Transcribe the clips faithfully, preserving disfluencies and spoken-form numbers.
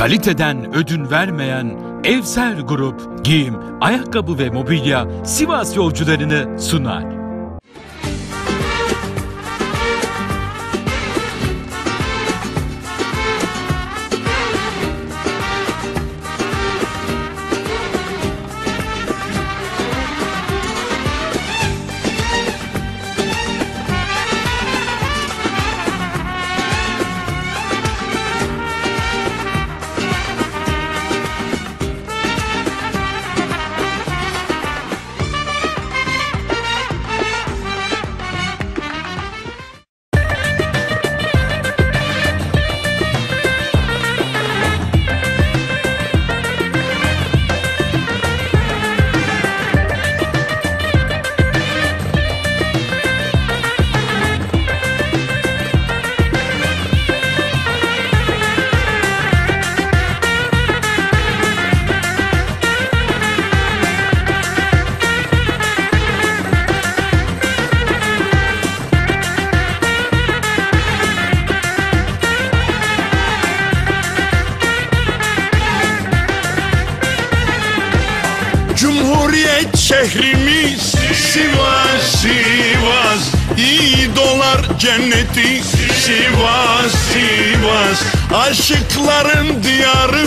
Kaliteden ödün vermeyen Evsel Grup, giyim, ayakkabı ve mobilya Sivas yolcularını sunar. Cumhuriyet şehrimiz Sivas, Sivas. İyi dolar cenneti Sivas, Sivas. Aşıkların diyarı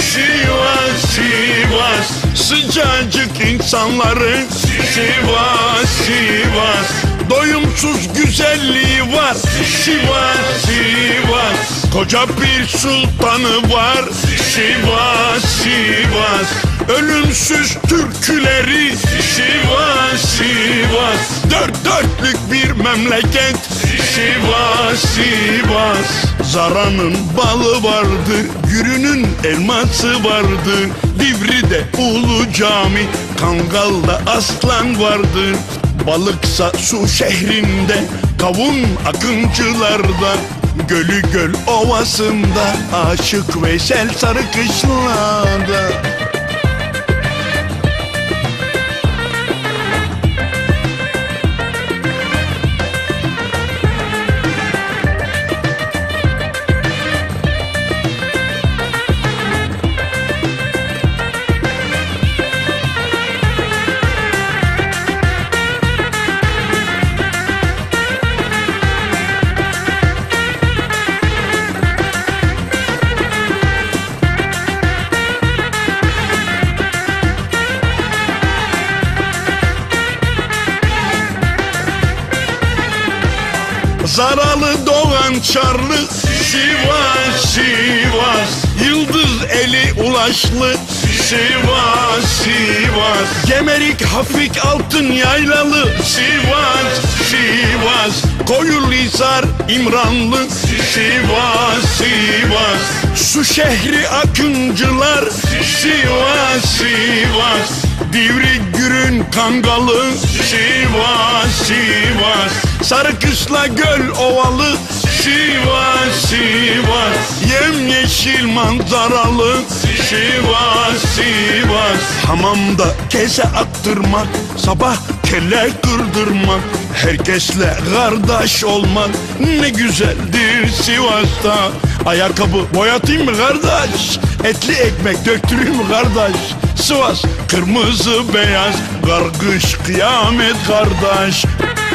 Sivas, Sivas. Sıcacık insanları Sivas, Sivas. Doyumsuz güzelliği var Sivas, Sivas. Koca bir sultanı var Sivas, Sivas. Ölümsüz türküleri Sivas, Sivas. Dört dörtlük bir memleket Sivas, Sivas. Zara'nın balı vardır, Gürün'ün elması vardır. Divri'de Ulu Cami, Kangal'da aslan vardır. Balıksa su şehrinde, kavun akıncılarda. Gölü göl ovasında, Aşık Veysel Sarıkışla'da. Zaralı Doğan Çarlı Sivas, Sivas. Yıldız eli Ulaşlı Sivas, Sivas. Gemerik Hafik Altın Yaylalı Sivas, Sivas. Koyulhisar İmranlı Sivas, Sivas. Su şehri Akıncılar Sivas, Sivas. Divri Gürün Kangalı Sivas, Sivas. Sarıkışla göl ovalı Sivas, Sivas. Yemyeşil manzaralı Sivas, Sivas. Hamamda kese attırmak, sabah kelle kırdırmak. Herkesle kardeş olmak ne güzeldir Sivas'ta. Ayakkabı boyatayım mı kardeş? Etli ekmek döktüreyim mi kardeş? Sivas kırmızı beyaz, kargış kıyamet kardeş.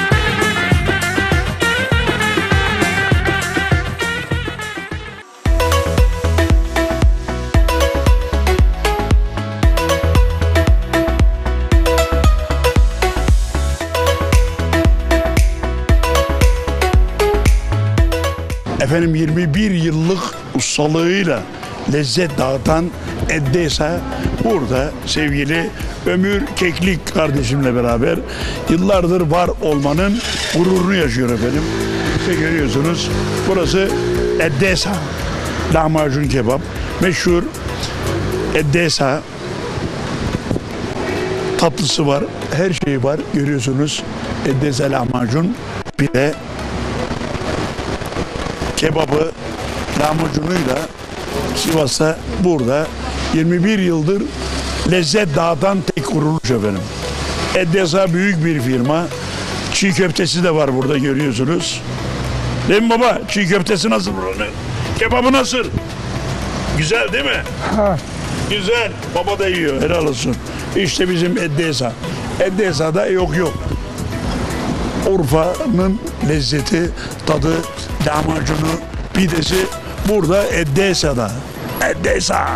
Efendim yirmi bir yıllık ustalığıyla lezzet dağıtan Eddesa burada sevgili Ömür Keklik kardeşimle beraber yıllardır var olmanın gururunu yaşıyor efendim. İşte görüyorsunuz burası Eddesa lahmacun kebap, meşhur Eddesa tatlısı var, her şeyi var görüyorsunuz. Eddesa lahmacun, bir de kebabı lahmacunuyla Sivas'ta burada yirmi bir yıldır lezzet dağıtan tek kuruluş efendim. Eddesa büyük bir firma. Çiğ köftesi de var burada görüyorsunuz. Değil mi baba? Çiğ köftesi nasıl buranın? Kebabı nasıl? Güzel değil mi? Ha. Güzel. Baba da yiyor. Helal olsun. İşte bizim Eddesa. Eddesa'da yok yok. Urfa'nın lezzeti, tadı, lahmacunu, pidesi burada Eddesa'da. Eddesa.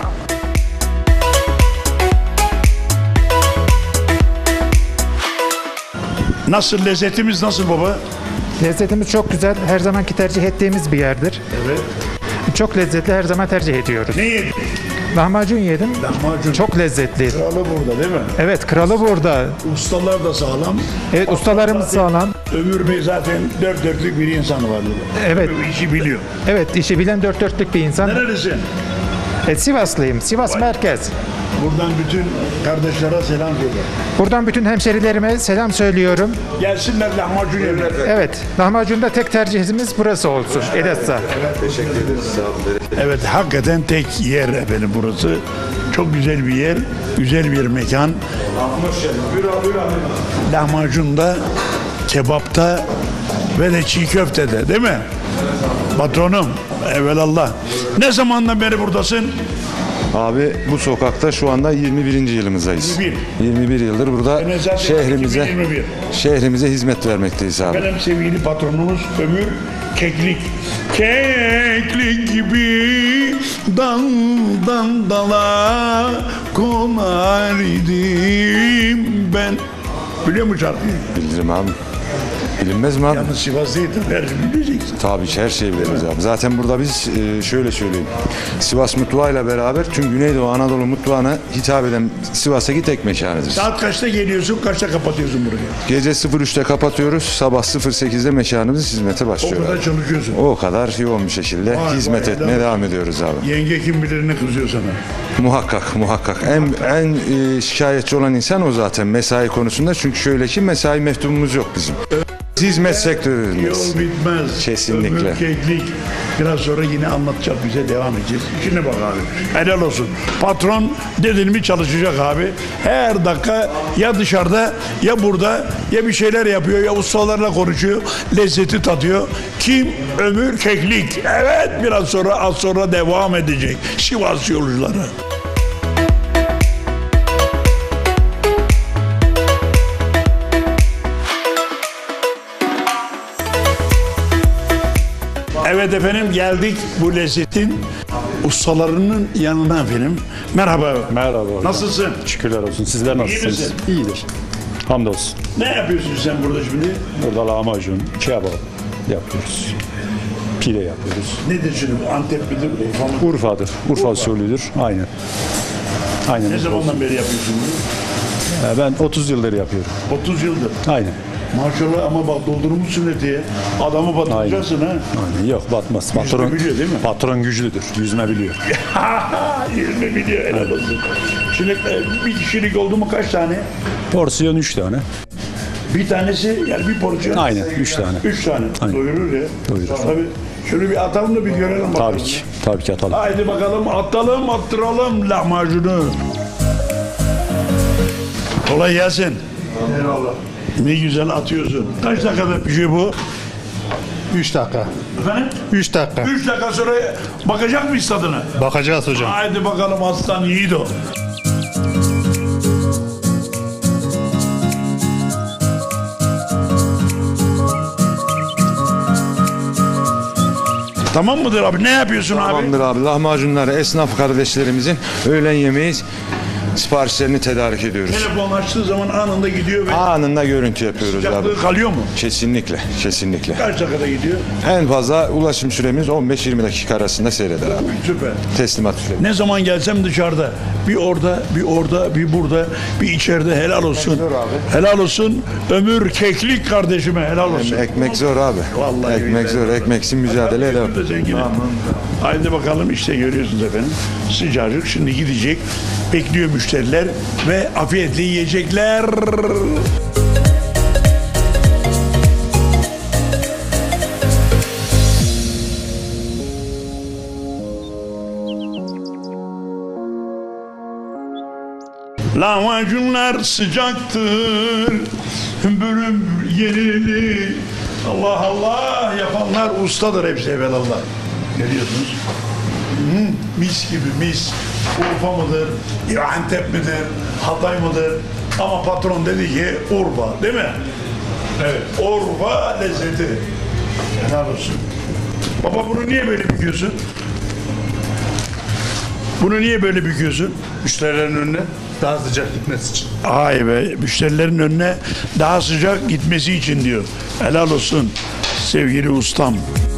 Nasıl, lezzetimiz nasıl baba? Lezzetimiz çok güzel. Her zamanki tercih ettiğimiz bir yerdir. Evet. Çok lezzetli, her zaman tercih ediyoruz. Ne yedin? Lahmacun yedim. Lahmacun. Çok lezzetli. Kralı burada değil mi? Evet, kralı burada. Ustalar da sağlam. Evet, ustalarımız sağlam. Ömür Bey zaten dört dörtlük bir insan var burada. Evet. Bu işi biliyor. Evet, işi bilen dört dörtlük bir insan. Nerelisin? Evet, Sivaslıyım. Sivas Vay. merkez. Buradan bütün kardeşlere selam söyle. Buradan bütün hemşerilerime selam söylüyorum. Gelsinler lahmacun yerler. Evet, lahmacunda tek tercihimiz burası olsun. Edessa. Evet, hakikaten tek yer efendim burası. Çok güzel bir yer, güzel bir mekan. Lahmacunda, kebapta ve de çiğ köftede değil mi? Patronum, evelallah. Ne zamandan beri buradasın? Abi bu sokakta şu anda yirmi birinci yılımızdayız. yirmi bir. yirmi bir yıldır burada Ben zaten şehrimize iki bin yirmi bir. şehrimize hizmet vermekteyiz abi. Benim sevgili patronumuz Ömür Keklik. Keklik gibi daldan dala konar idim ben. Biliyor musun şarkıyı? Bilirim abi. Bilinmez mi abi? Yalnız Sivas değil de her şeyi bileceksin. Tabii ki her şeyi biliriz abi. Zaten burada biz e, şöyle söyleyeyim. Sivas mutfağıyla beraber tüm Güneydoğu Anadolu mutfağına hitap eden Sivas'taki tek mekanıdır. Saat kaçta geliyorsun, kaçta kapatıyorsun burayı? Gece sıfır üçte kapatıyoruz. Sabah sıfır sekizde mekanımız hizmete O başlıyor. kadar abi. çalışıyorsun. O kadar yoğun bir şekilde Vay, hizmet vay, etmeye helal devam ediyoruz abi. Yenge kim bilir ne kızıyor sana. Muhakkak, muhakkak. En en e, şikayetçi olan insan o zaten mesai konusunda. Çünkü şöyle ki mesai meftubumuz yok bizim. Hizmet sektöründeyiz. Yol bitmez. Kesinlikle. Ömür Keklik. Biraz sonra yine anlatacak, bize devam edeceğiz. Şimdi bak abi. Helal olsun. Patron dedin mi çalışacak abi. Her dakika ya dışarıda ya burada ya bir şeyler yapıyor ya ustalarla konuşuyor. Lezzeti tadıyor. Kim? Ömür Keklik. Evet, biraz sonra az sonra devam edecek. Sivas yolcuları. Evet efendim, geldik bu lezzetin ustalarının yanına efendim. Merhaba. Merhaba hocam. Nasılsın? Şükürler olsun. Sizler nasılsınız? misin? İyidir. Hamdolsun. Ne yapıyorsun sen burada şimdi? Burada lahmacun, kebap yapıyoruz. Pide yapıyoruz. Nedir şimdi bu? Antep midir? Urfa mı? Urfa'dır. Urfa usulüdür. Aynen. Aynen. Ne zamandan beri yapıyorsun bunu? Ee, Ben otuz yıldır yapıyorum. otuz yıldır. Aynen. Maşallah, ama bak doldurmuşsun etiye. Adamı batıracaksın ha. Aynen. Yok batmaz. Patron, biliyor değil mi? patron güçlüdür. Yüzme biliyor. yirmi biliyor, helal olsun. Şimdi e, bir kişilik oldu mu kaç tane? Porsiyon üç tane. Bir tanesi, yani bir porsiyon. Aynen. Üç tane. Üç tane. Aynen. Doyurur ya. Doyurur. Tabii. Şöyle bir atalım da bir görelim bakalım. Tabii ki. Tabii ki atalım. Haydi bakalım, atalım, attıralım lahmacunu. Kolay gelsin. Eyvallah. Ne güzel atıyorsun. Kaç dakikada pişiyor bu? üç dakika. Efendim? üç dakika. üç dakika sonra bakacak mıyız tadına? Bakacağız hocam. Haydi bakalım aslan yiğido. Tamam mıdır abi? Ne yapıyorsun abi? Tamamdır abi. Lahmacunları esnaf kardeşlerimizin öğlen yemeği siparişlerini tedarik ediyoruz. Telefon açtığı zaman anında gidiyor ve Anında görüntü yapıyoruz abi. sıcaklığı kalıyor mu? Kesinlikle, kesinlikle. Kaç dakikada gidiyor? En fazla ulaşım süremiz on beş yirmi dakika arasında seyreder abi. Süper. Teslimat süremiz. Ne zaman gelsem dışarıda. Bir orada, bir orada, bir burada, bir içeride, helal olsun. Helal olsun. Ömür Keklik kardeşime helal olsun. Ekmek zor abi. Vallahi Ekmek billahi. zor, ekmeksiz mücadele eder. Ömür de zengin. Haydi bakalım, işte görüyorsunuz efendim. Sıcacık, şimdi gidecek. Bekliyor müşteriler ve afiyetle yiyecekler. Lahmacunlar sıcaktır, bölüm yenili. Allah Allah, yapanlar ustadır hepsi evvelallah. Görüyorsunuz. Mis gibi mis. Urfa mıdır? Ya Antep midir? Hatay mıdır? Ama patron dedi ki Urfa, değil mi? Evet. Urfa lezzeti. Helal olsun. Baba bunu niye böyle büküyorsun? Bunu niye böyle büküyorsun? Müşterilerin önüne. Daha sıcak gitmesi için. Ay be, müşterilerin önüne daha sıcak gitmesi için diyor. Helal olsun sevgili ustam.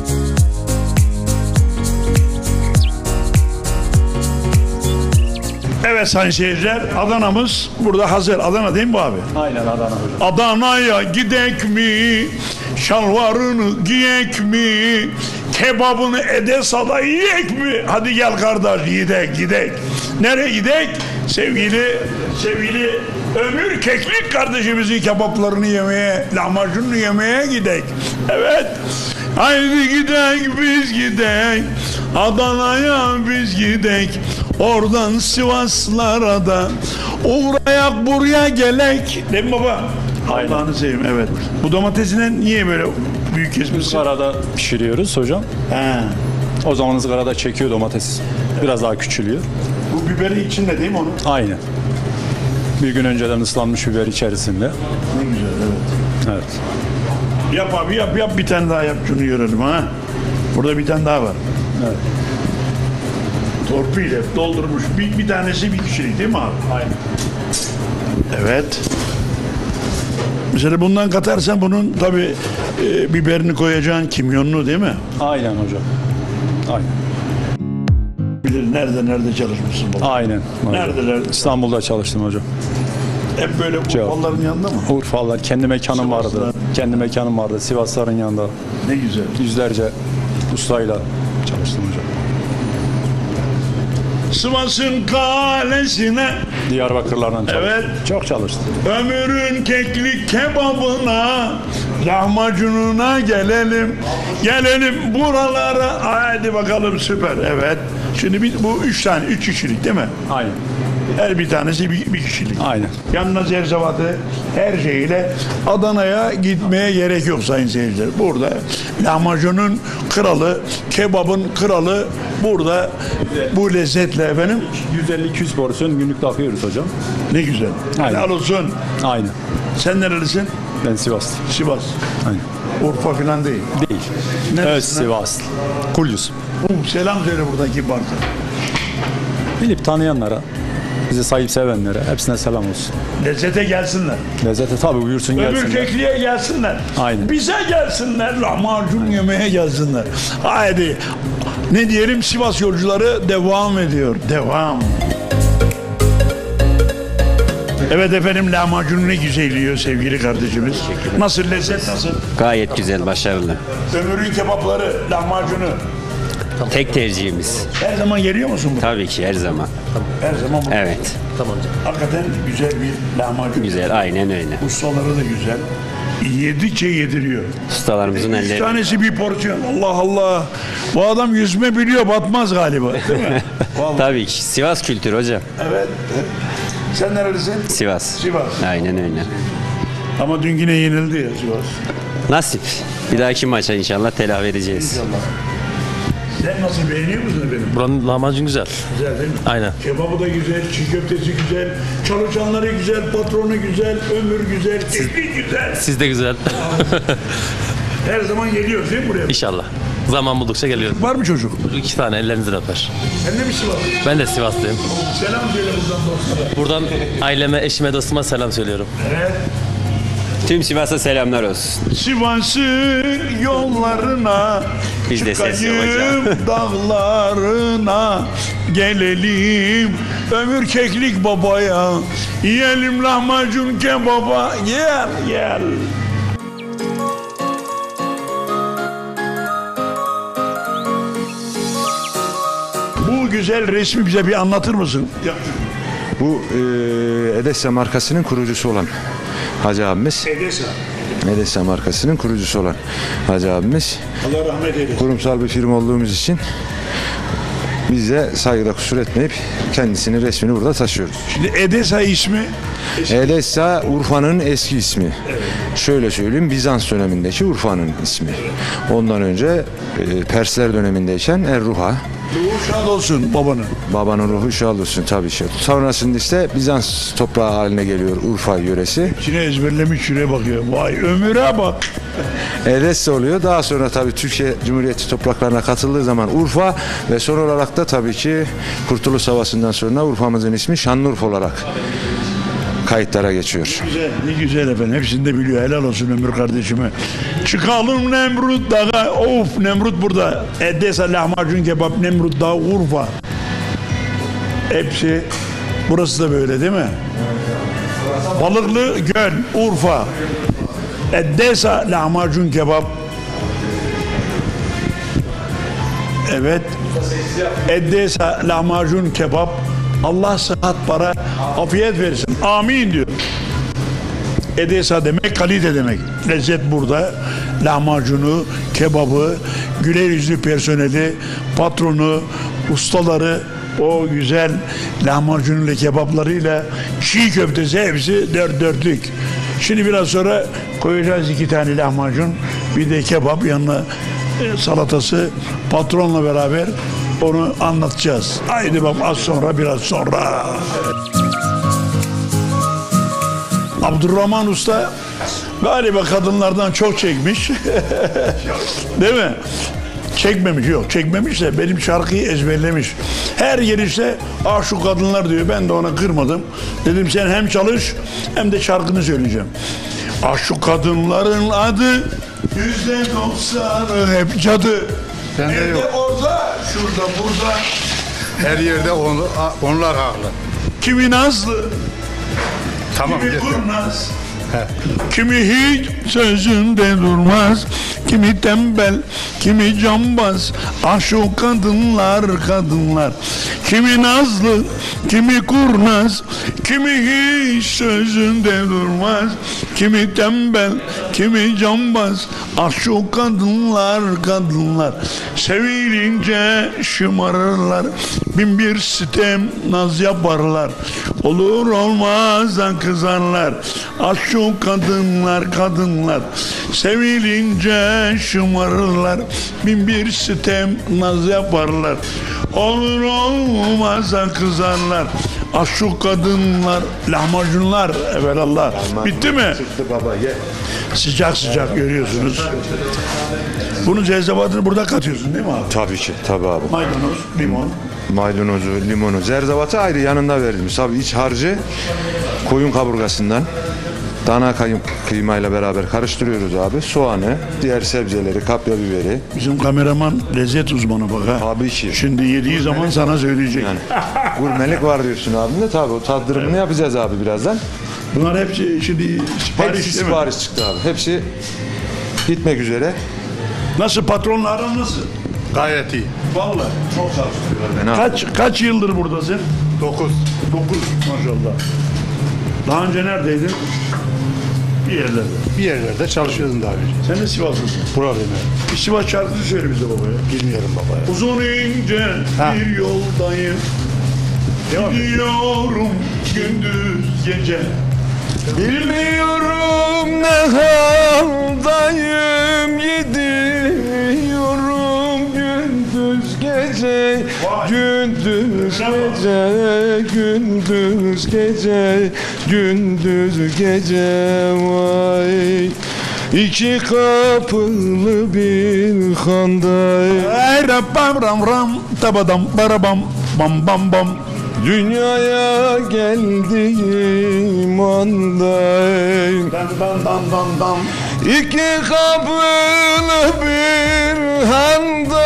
Evet sayın seyirciler, Adana'mız burada hazır. Adana değil mi bu abi? Aynen Adana hocam. Adana'ya gidek mi? Şalvarını giyek mi? Kebabını Edesa'da yiyek mi? Hadi gel kardeş gidek gidek. Nereye gidek? Sevgili sevgili Ömür Keklik kardeşimizin kebaplarını yemeye, lahmacununu yemeye gidek. Evet. Haydi gidek biz gidek. Adana'ya biz gidek. Oradan Sivaslara da uğrayak buraya gelek. Değil mi baba? Aynen. Allah'ını seveyim, evet. Bu domatesine niye böyle büyük kesmişsin? Izgarada pişiriyoruz hocam. He. O zaman ızgarada çekiyor domates. Biraz daha küçülüyor. Bu biberi içinde değil mi onun? Aynen. Bir gün önceden ıslanmış biber içerisinde. Ne güzel, evet. Evet. Yap abi yap yap bir tane daha yap şunu görelim ha. Burada bir tane daha var. Evet. Torpil hep doldurmuş. Bir, bir tanesi bir kişilik değil mi abi? Aynen. Evet. Mesela bundan katarsan bunun tabi e, biberini koyacaksın, kimyonunu değil mi? Aynen hocam. Aynen. Bilir nerede nerede çalışmışsın baba. Aynen. hocam. Neredeler? İstanbul'da çalıştım hocam. Hep böyle Cevap. Urfalıların yanında mı? Urfalılar. Kendi mekanım Sivaslılar. vardı. Kendi mekanım vardı. Sivasların yanında. Ne güzel. Yüzlerce ustayla çalıştım hocam. Sivas'ın kalesine Diyarbakırlardan çalıştım. Evet. Çok çalıştım. ömrün keklik kebabına lahmacununa gelelim. Gelelim buralara. Hadi bakalım süper. Evet. Şimdi bir, bu üç tane, üç kişilik değil mi? Aynen. Her bir tanesi bir, bir kişilik. Aynen. Yanına zerzevatı her şeyiyle Adana'ya gitmeye gerek yok sayın seyirciler. Burada lahmacunun kralı, kebabın kralı burada bu lezzetle efendim. yüz elli iki yüz porsiyon günlük takıyoruz hocam. Ne güzel. Aynen. Helal olsun. Aynen. Sen nerelisin? Ben Sivaslı. Sivas. Aynen. Urfa falan değil. Değil. Neresinden? Evet Sivaslı. Kulyus. Uh, selam söyle buradaki kibarca. Bilip tanıyanlara, bizi sahip sevenlere hepsine selam olsun. Lezzete gelsinler. Lezzete tabi buyursun Ömür gelsinler. kekliğe gelsinler. Aynen. Bize gelsinler. Lahmacun yemeye gelsinler. Haydi. Ne diyelim, Sivas yolcuları devam ediyor. Devam. Evet efendim, lahmacun ne güzel yiyor sevgili kardeşimiz. Nasıl, lezzet nasıl? Gayet güzel, başarılı. Ömür'ün kebapları, lahmacunu. Tek tercihimiz. Her zaman geliyor musun bu? Tabii ki her zaman. Her zaman bu. Evet. Hakikaten güzel bir lahmacun. Güzel, aynen öyle. Ustaları da güzel. Yedikçe yediriyor. Ustalarımızın Üç elleri. tanesi bir porsiyon. Allah Allah. Bu adam yüzme biliyor, batmaz galiba. Değil mi? Vallahi. Tabii ki. Sivas kültürü hocam. Evet. Sen nerelisin? Sivas. Sivas. Aynen öyle. Ama dün yine yenildi ya Sivas. Nasip. Bir dahaki maça inşallah telafi edeceğiz. İnşallah. Sen nasıl, beğeniyor musun efendim? Buranın lahmacun güzel. Güzel değil mi? Aynen. Kebabı da güzel, çiğ köftesi güzel, çalışanları güzel, patronu güzel, ömür güzel, keklik güzel. Siz de güzel. Her zaman geliyoruz değil mi buraya? İnşallah. Zaman buldukça geliyorum. Var mı çocuk? İki tane ellerinizden öper. Sen de mi Sivas? Ben de Sivaslıyım. Selam söyle buradan dostlara. Buradan aileme, eşime, dostuma selam söylüyorum. Evet. Tüm Sivas'a selamlar olsun. Sivas'ın yollarına Biz de ses yok çıkayım hocam. dağlarına gelelim ömür keklik babaya yiyelim lahmacun kebaba gel gel. Bu güzel resmi bize bir anlatır mısın? Ya, Bu e, Edessa markasının kurucusu olan Hacı abimiz. Edesa. Edessa markasının kurucusu olan Hacı abimiz. Allah rahmet eylesin. Kurumsal bir firma olduğumuz için biz de saygıda kusur etmeyip kendisinin resmini burada taşıyoruz. Şimdi Edesa ismi Edessa Urfa'nın eski ismi. Şöyle söyleyeyim, Bizans dönemindeki Urfa'nın ismi. Ondan önce e, Persler dönemindeyken Erruha, Ruhu şad olsun babanın. Babanın ruhu şad olsun tabii ki. Sonrasında işte Bizans toprağı haline geliyor Urfa yöresi. İçine ezberlemiş şuraya bakıyor. Vay ömüre bak. Edesse oluyor. Daha sonra tabii Türkiye Cumhuriyeti topraklarına katıldığı zaman Urfa ve son olarak da tabii ki Kurtuluş Savaşı'ndan sonra Urfa'mızın ismi Şanlıurfa olarak kayıtlara geçiyor. Güzel, ne güzel efendim. Hepsini de biliyor. Helal olsun Ömür kardeşime. Çıkalım Nemrut Dağı. Of Nemrut burada. Edessa lahmacun kebap Nemrut Dağı Urfa. Hepsi. Burası da böyle değil mi? Balıklı Göl Urfa. Edessa lahmacun kebap. Evet. Edessa lahmacun kebap. Allah sıhhat para afiyet versin. Amin diyor. Edessa demek kalite demek. Lezzet burada. Lahmacunu, kebabı, güler yüzlü personeli, patronu, ustaları, o güzel lahmacunuyla kebaplarıyla çiğ köftesi hepsi dört dörtlük. Şimdi biraz sonra koyacağız iki tane lahmacun, bir de kebap yanına e, salatası, patronla beraber onu anlatacağız. Haydi bak az sonra biraz sonra. Abdurrahman Usta galiba kadınlardan çok çekmiş. Değil mi? Çekmemiş yok. Çekmemiş de benim şarkıyı ezberlemiş. Her gelişte ah şu kadınlar diyor. Ben de ona kırmadım. Dedim sen hem çalış hem de şarkını söyleyeceğim. Ah şu kadınların adı yüzde doksanı hep cadı. Bende Evde yok. orada, şurada, burada. Her yerde on, onlar haklı. Kimi nazlı, Tamam kimi getir. kurnaz, kimi hiç sözünde durmaz, kimi tembel, kimi cambaz. Ah şu kadınlar, kadınlar. Kimi nazlı, kimi kurnaz, kimi hiç sözünde durmaz, kimi tembel, kimi cambaz. Ah şu kadınlar, kadınlar. Sevilince şımarırlar, bin bir sitem naz yaparlar. Olur olmaz da kızarlar. Ah şu kadınlar, kadınlar. Sevilince şımarırlar, bin bir sitem naz yaparlar. Olur olmaz da kızarlar. Ah şu kadınlar, lahmacunlar evelallah. Bitti mi? Çıktı baba ye. Sıcak sıcak görüyorsunuz. Bunun zerzevatını burada katıyorsun değil mi abi? Tabii ki tabii abi. Maydanoz, limon. Maydanozu, limonu, zerzevatı ayrı yanında verdiğimiz. Tabii iç harcı koyun kaburgasından dana kayın kıymayla beraber karıştırıyoruz abi. Soğanı, diğer sebzeleri, kapya biberi. Bizim kameraman lezzet uzmanı bak ha. Tabii ki. Şimdi yediği zaman sana söyleyecek. Yani gurmelik var diyorsun abim de tabii o tattırımını yapacağız abi birazdan. Bunlar hepsi şimdi sipariş Hepsi değil mi? sipariş çıktı abi. Hepsi gitmek üzere. Nasıl patronla aran nasıl? Gayet iyi. Vallahi çok sağ ol. Ben abi. Kaç, kaç yıldır buradasın? Dokuz. Dokuz maşallah. Daha önce neredeydin? Bir yerlerde. Bir yerlerde çalışıyordum daha önce. Sen de Sivaslısın. Buralıyım ben. Bir Sivas şarkısı söyle bize babaya. Bilmiyorum baba ya. Uzun ince Ha. bir yoldayım. Gidiyorum gündüz gece. Bilmiyorum ne haldayım, gidiyorum gündüz gece, gündüz gece, gündüz gece, gündüz gece vay. İki kapılı bir handayım. Ay ram ram ram tabadam barabam bam bam bam. Dünyaya geldiğim andayım. Dan dan dan dan dan. İki kapılı bir handa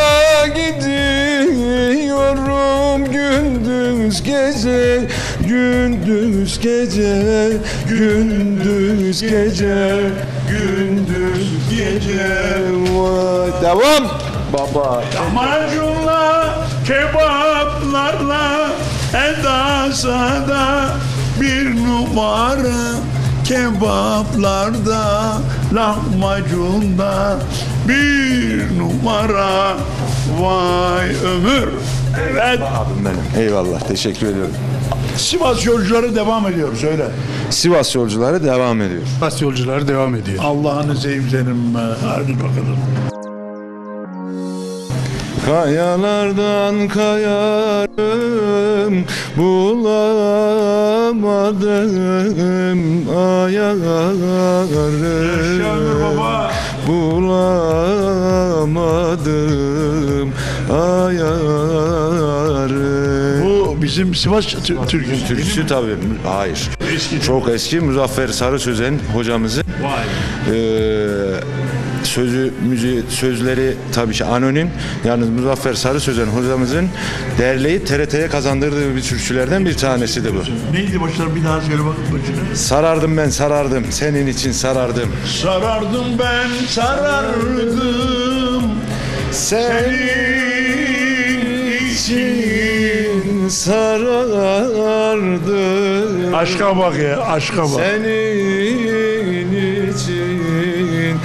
gidiyorum gündüz gece, gündüz gece, gündüz gece, gündüz gece. Vay. Devam. Baba. Lahmacunla, kebaplarla, Edasa'da bir numara. Kebaplarda, lahmacunda bir numara. Vay ömür. Evet. Abim benim. Eyvallah. Teşekkür ediyorum. Sivas yolcuları devam ediyor. Söyle. Sivas yolcuları devam ediyor. Bas yolcuları devam ediyor. Allah'ını seveyim senin be. Hadi bakalım. Kayalardan kayarım, bulamadım ayarım, bulamadım ayarım. Bu bizim Sivas tü- türküsü. Türküsü tabii. Hayır. Eski. Çok eski. Muzaffer Sarı Sözen hocamızın. Vay. Ee, sözü, müziği, sözleri tabii ki anonim. Yalnız Muzaffer Sarı Sözen hocamızın derleyip T R T'ye kazandırdığı bir türkülerden bir tanesidir bu. Neydi başlar bir daha söyle bakın başına. Sarardım ben sarardım, senin için sarardım. Sarardım ben sarardım Senin için sarardım. Aşka bak ya, aşka bak. Senin için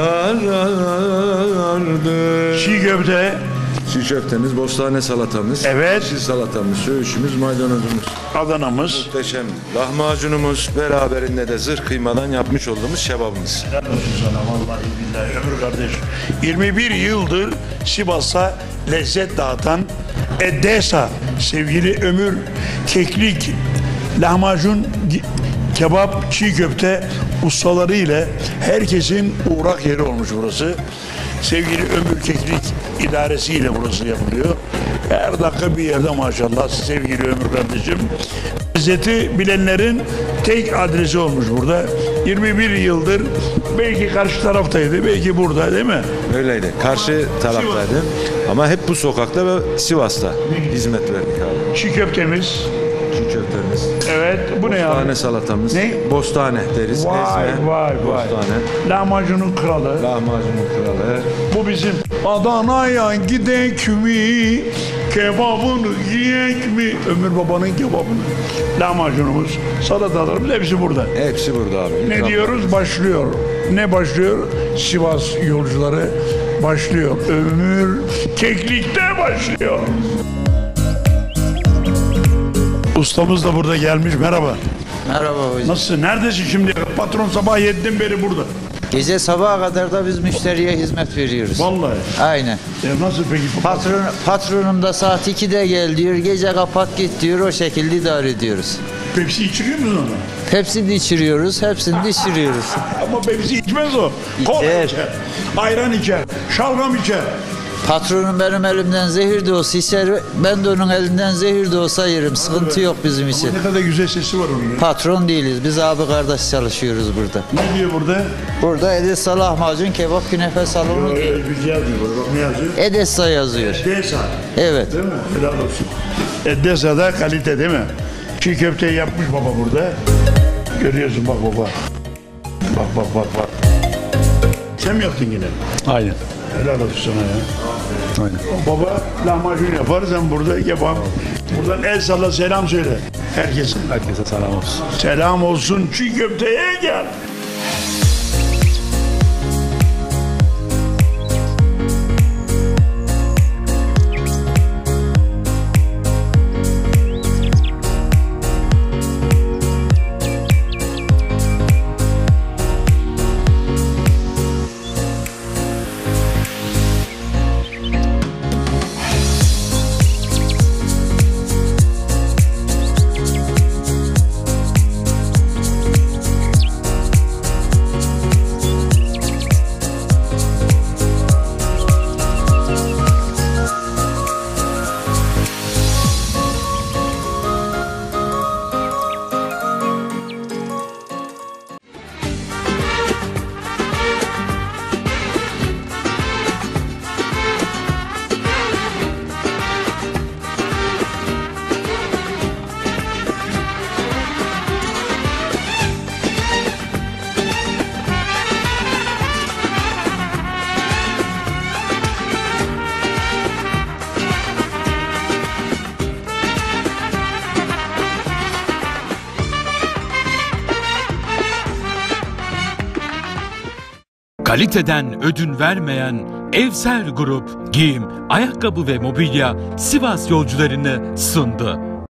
sarardım. Çiğ köfte, Çiğ köftemiz, bostane salatamız, Evet. yeşil salatamız, söğüşümüz, maydanozumuz, Adana'mız. muhteşem lahmacunumuz, beraberinde de zırh kıymadan yapmış olduğumuz şebabımız. Helal olsun sana vallahi billahi ömür kardeş. yirmi bir yıldır Sivas'a lezzet dağıtan Edesa sevgili Ömür Keklik lahmacun, gi- kebap, çiğ köfte ustaları ile herkesin uğrak yeri olmuş burası. Sevgili Ömür Keklik idaresiyle burası yapılıyor. Her dakika bir yerde maşallah sevgili Ömür kardeşim. Lezzeti bilenlerin tek adresi olmuş burada. yirmi bir yıldır belki karşı taraftaydı, belki burada değil mi? Öyleydi. Karşı taraftaydı. Ama hep bu sokakta ve Sivas'ta hizmet verdik abi. Çiğ köftemiz. Çiğ köftemiz. Evet, bu ne ya? Bostane salatamız. Ne? Bostane deriz. Vay Ezme, vay vay. Bostane. Lahmacunun kralı. Lahmacunun kralı. Bu bizim Adana'ya gidek mi? Kebabını yiyek mi? Ömür babanın kebabını. Lahmacunumuz, salatalarımız hepsi burada. Hepsi burada abi. Ne İkram. diyoruz? Başlıyor. Ne başlıyor? Sivas yolcuları başlıyor. Ömür Keklik'te başlıyor. Ustamız da burada gelmiş. Merhaba. Merhaba hocam. Nasılsın? Neredesin şimdi? Patron sabah yediden beri burada. Gece sabaha kadar da biz müşteriye hizmet veriyoruz. Vallahi. Aynen. Ya nasıl peki? Patron, patronum da saat ikide gel diyor, gece kapat git diyor, o şekilde idare ediyoruz. Pepsi içiriyor musun ona? Hepsini de içiriyoruz, hepsini de içiriyoruz. Ama Pepsi içmez o. Kola İçer. içer. Ayran içer. Şalgam içer. Patronum benim elimden zehir de olsa içer, ben de onun elinden zehir de olsa yerim. Sıkıntı yok bizim için. Ne kadar güzel sesi var onun ya. Patron değiliz, biz abi kardeş çalışıyoruz burada. Ne diyor burada? Burada Edessa lahmacun, kebap, künefe salonu Öyle diyor. güzel diyor. Bak ne yazıyor? Edessa yazıyor. Desa. Evet. Değil mi? Helal olsun. Edesa'da kalite değil mi? Çiğ köfteyi yapmış baba burada. Görüyorsun bak baba. Bak bak bak bak. Sen mi yaptın yine? Aynen. Helal olsun sana ya. Aynen. Baba lahmacun yapar, sen burada kebap. Buradan el salla, selam söyle. Herkese. Herkese selam olsun. Selam olsun, çiğ köfteye gel. Kaliteden ödün vermeyen Evsel Grup, giyim, ayakkabı ve mobilya Sivas yolcularını sundu.